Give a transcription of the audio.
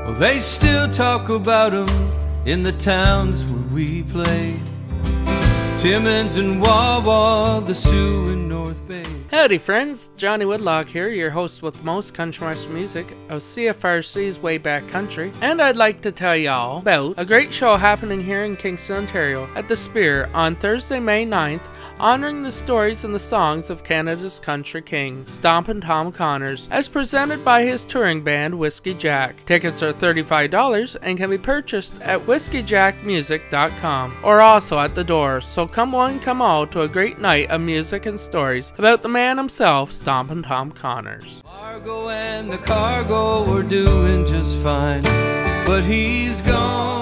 Well, they still talk about him in the towns where we play. Timmins and Wawa, the Sioux and North Bay. Howdy friends, Johnny Woodlock here, your host with most country western music of CFRC's Way Back Country, and I'd like to tell y'all about a great show happening here in Kingston, Ontario at the Spire on Thursday, May 9th, honoring the stories and the songs of Canada's country king, Stompin Tom Connors, as presented by his touring band Whiskey Jack. Tickets are $35 and can be purchased at whiskeyjackmusic.com or also at the door, so come one, come all to a great night of music and stories about the man himself, Stompin Tom Connors. Margo and the cargo were doing just fine, but he's gone.